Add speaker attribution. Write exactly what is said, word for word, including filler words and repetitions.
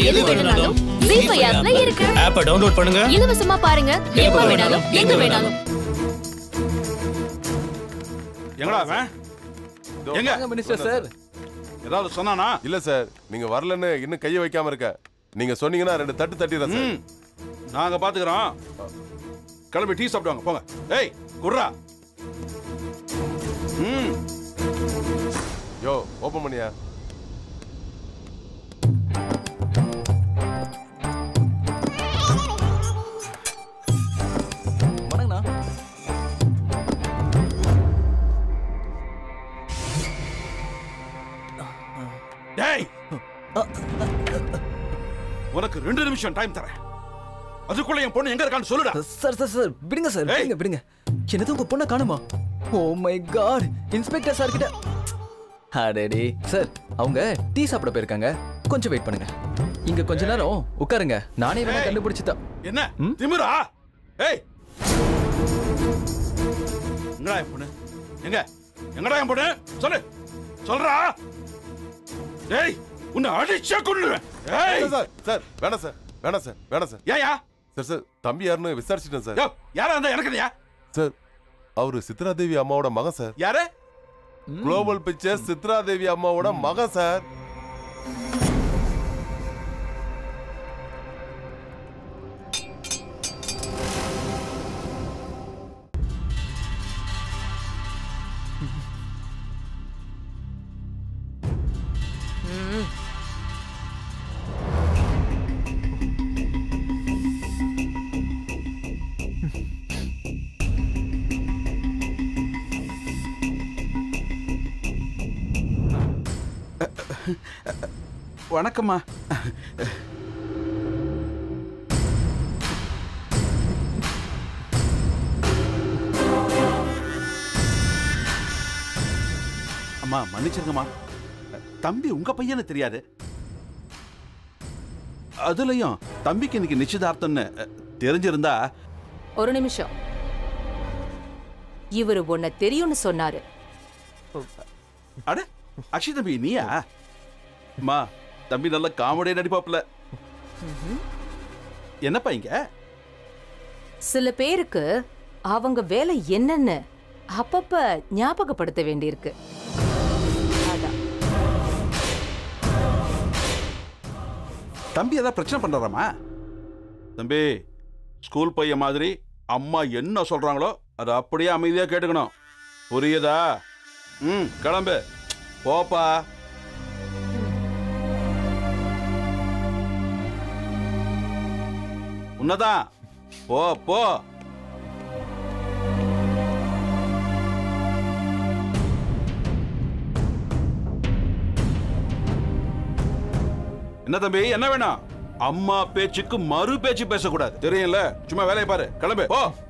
Speaker 1: எது வேணும்னாலும் ஜீ ஃபைவ் ஆப்ல இருக்கு.
Speaker 2: ஆப்பை டவுன்லோட் பண்ணுங்க,
Speaker 1: இலவசமா பாருங்க, எப்ப வேணாலும் எங்க வேணாலும்.
Speaker 3: எங்கடா அவன்? எங்க
Speaker 4: மினிஸ்டர் சார்?
Speaker 3: ஏதாவது சொன்னானா?
Speaker 5: இல்ல சார், நீங்க வரலன்னு இன்னும் கைய வைக்காம இருக்க. நீங்க சொன்னீங்கன்னா ரெண்டு தட்டு தட்டிடுறேன் சார்.
Speaker 3: நாங்க பாத்துக்கிறோம். கிளம்பி டீ சாப்பிடுவாங்க போங்க. ஏய் குர்ரா. ம்
Speaker 5: யோ ஓபன் பண்ணியா?
Speaker 4: வணங்கண்ணா.
Speaker 3: டேய் உனக்கு ரெண்டு நிமிஷம் டைம் தரேன். அதுக்குள்ள என் பொண்ணு எங்க இருக்கான்னு சொல்லுடா.
Speaker 4: சார் சார் சார் விடுங்க சார், விடுங்க விடுங்க. என்னது உங்க பொண்ணை காணுமா? Oh my God, inspector sir கிட்ட. அடேடி சார், அவங்க டீ சாப்பிட போயிருக்காங்க, கொஞ்சம் வெயிட் பண்ணுங்க. இங்க கொஞ்ச நேரம் உட்காருங்க, நானே வேணா கண்டுபிடிச்சுதான்.
Speaker 3: என்ன திமிரா? ஏய் எங்கடா என் பொண்ணு? எங்க எங்கடா என் பொண்ணு? சொல்லு சொல்றா. ஏய் உன்னை அடிச்சே கொல்லுவேன். ஏய்
Speaker 5: சார் சார் வேணாம் சார், வேணாம் சார், வேணாம் சார்.
Speaker 3: ஏயா?
Speaker 5: சார் சார் தம்பி யாருன்னு விசாரிச்சிட்டேன் சார்.
Speaker 3: யோ யாரா இருந்தா எனக்கு இல்லையா?
Speaker 5: சார் அவரு சித்ரா தேவி அம்மாவோட மகன் சார்.
Speaker 3: யாரு?
Speaker 5: குளோபல் பிக்சர்ஸ் சித்ரா தேவி அம்மாவோட மகன் சார்.
Speaker 3: வணக்கம்மா. அம்மா மன்னிச்சிருங்கம்மா, தம்பி உங்க பையனு தெரியாது. அதுலயும் தம்பிக்கு இன்னைக்கு நிச்சயதார்த்தம்னு தெரிஞ்சிருந்தா.
Speaker 6: ஒரு நிமிஷம், இவரு உன்னை தெரியும்னு சொன்னாரு.
Speaker 3: அட அக்ஷய் தம்பி நீயா? அம்மா தம்பி நல்ல காமெடியா நடிப்பாப்ல. என்னப்பா இங்க?
Speaker 6: சில பேருக்கு அவங்க வேலை என்னன்னு அப்பப்ப ஞாபகப்படுத்த வேண்டியிருக்கு. அதான்.
Speaker 3: தம்பி ஏதாவது பிரச்சனை பண்றாராமா? தம்பி ஸ்கூல் பையன் மாதிரி அம்மா என்ன சொல்றாங்களோ அதை அப்படியே அமைதியா கேட்டுக்கணும், புரியுதா? ம் கிளம்பு போப்பா. உன்னதான் போ போ. என்ன தம்பி என்ன வேணும்? அம்மா பேச்சுக்கு மறு பேச்சு பேசக்கூடாது, தெரியல? சும்மா வேலையை பாரு, கிளம்பு போ.